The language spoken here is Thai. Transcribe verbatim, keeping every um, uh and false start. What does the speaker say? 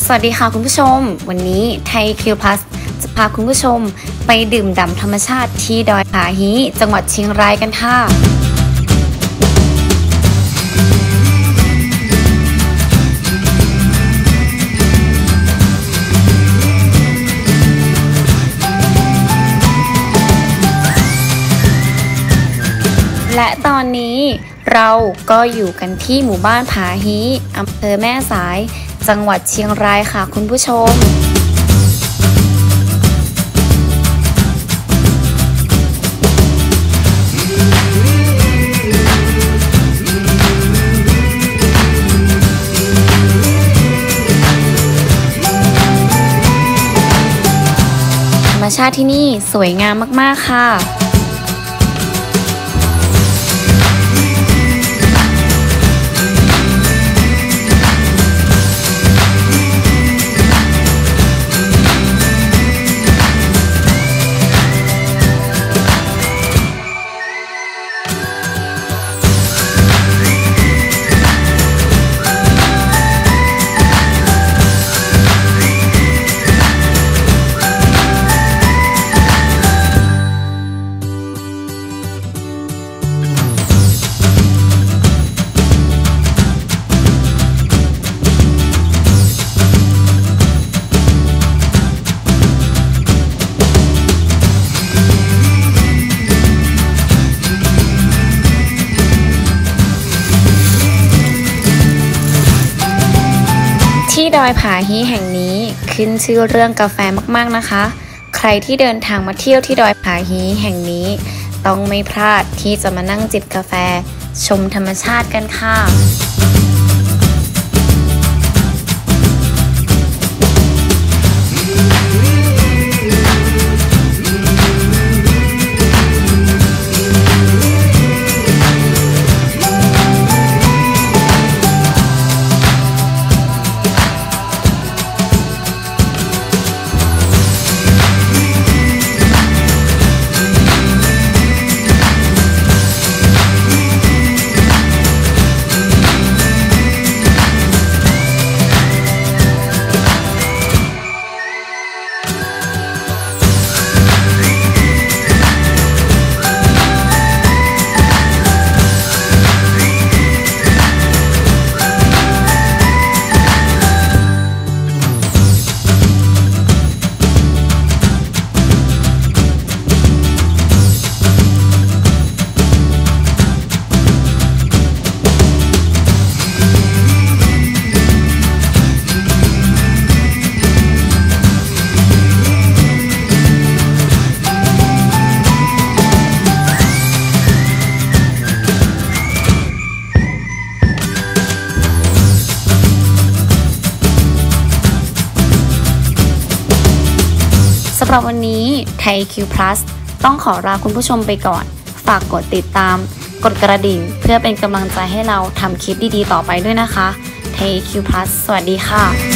สวัสดีค่ะคุณผู้ชมวันนี้ไทยคิวพลัสจะพาคุณผู้ชมไปดื่มด่ำธรรมชาติที่ดอยผาฮีจังหวัดเชียงรายกันค่ะและตอนนี้เราก็อยู่กันที่หมู่บ้านผาฮีอำเภอแม่สายจังหวัดเชียงรายค่ะคุณผู้ชมธรรมชาติที่นี่สวยงามมากๆค่ะที่ดอยผาฮีแห่งนี้ขึ้นชื่อเรื่องกาแฟมากๆนะคะใครที่เดินทางมาเที่ยวที่ดอยผาฮีแห่งนี้ต้องไม่พลาดที่จะมานั่งจิบกาแฟชมธรรมชาติกันค่ะสำหรับวันนี้ไทยคิวพลัสต้องขอลาคุณผู้ชมไปก่อนฝากกดติดตามกดกระดิ่งเพื่อเป็นกำลังใจให้เราทำคลิปดีๆต่อไปด้วยนะคะไทยคิวพลัสสวัสดีค่ะ